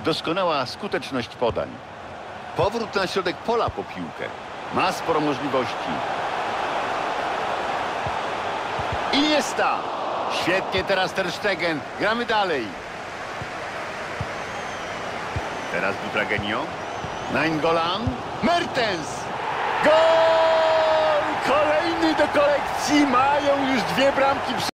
Doskonała skuteczność podań. Powrót na środek pola po piłkę. Ma sporo możliwości. I jest ta. Świetnie teraz Ter Stegen. Gramy dalej. Teraz Butragenio. Nainggolan. Mertens. Gol! Kolejny do kolekcji. Mają już 2 bramki.